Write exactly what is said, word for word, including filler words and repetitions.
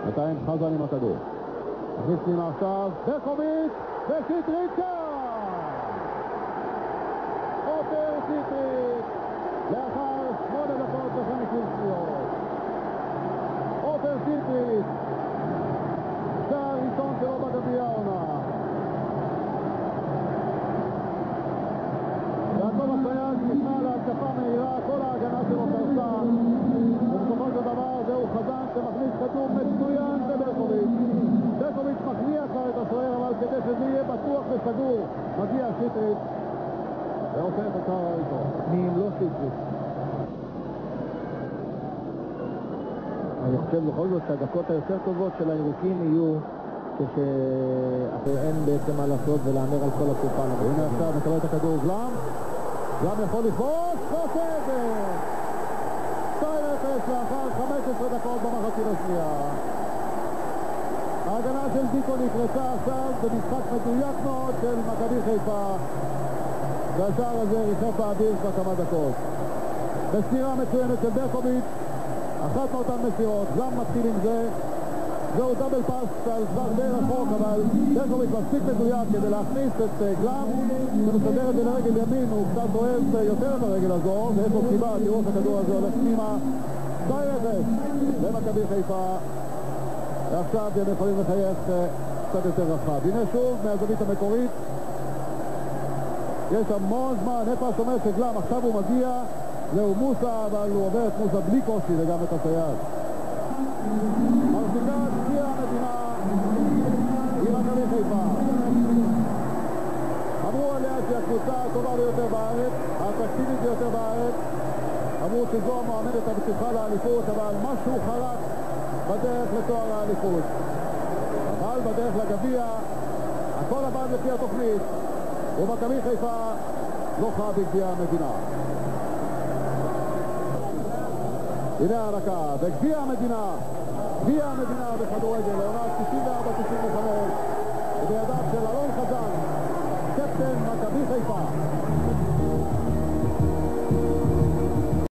עדיין חזן עם הכדור. מכניס פנימה עכשיו, ברקוביץ' ושטרית כאן! עופר שטרית לאחר שמונה דקות וחמישים שניות. עופר שטרית שער ראשון שלו בגביע העונה. יעקב הסייג נכנע להתקפה מהירה, כל ההגנה שלו קרסה, ובסופו של דבר זהו חזן שמכניס כדור מצוין בברקוביץ'. ברקוביץ' מכניע כבר את השוער, אבל כדי שזה יהיה בטוח וסגור מגיע שטרית ועושה את השער הראשון. מי אם לא שטרית? אני חושב בכל זאת שהדקות היותר טובות של הירוקים יהיו כשאין בעצם מה לעשות ולאמר על כל הקופה. הנה עכשיו מקבל את הכדור גלם, גלם יכול לכבוש, ועושה את זה! שתיים אפס לאחר חמש עשרה דקות במחצית השנייה. ההגנה של דיקו נקרצה עכשיו במשחק מדויק מאוד של מכבי חיפה, והשער הזה ריחף באוויר כבר כמה דקות. בסתירה מצוינת של ברקוביץ', אחת מאותן מסירות, גלם מתחיל עם זה, זהו דאבל פאס על כבר די רחוק, אבל ברקוביץ' מספיק מדויק כדי להכניס את גלם, שמסדר את זה לרגל ימין, הוא קצת אוהב יותר את הרגל הזו, ויש לו סיבה, תראו את הכדור הזה הולך פנימה. שתיים אפס למכבי חיפה, ועכשיו הם יכולים לחייך קצת יותר רחב. הנה שוב מהזווית המקורית, יש המון זמן, איפה שאומר שגלם עכשיו הוא מגיע, זהו מוסה, אבל הוא עובר את מוסה בלי קושי וגם את הסייד. מחזיקה גביע המדינה עם מכבי חיפה. אמרו עליה שהיא הקבוצה הטובה ביותר בארץ, האטרקטיבית ביותר בארץ. אמרו שזו המועמדת הבטוחה לאליפות, אבל משהו חרק בדרך לתואר האליפות. אבל בדרך לגביע, הכל עבד לפי התוכנית, ומכבי חיפה זוכה בגביע המדינה. הנה הערכה, בגביע המדינה, גביע המדינה בכדורגל, עונה תשעים וארבע תשעים וחמש.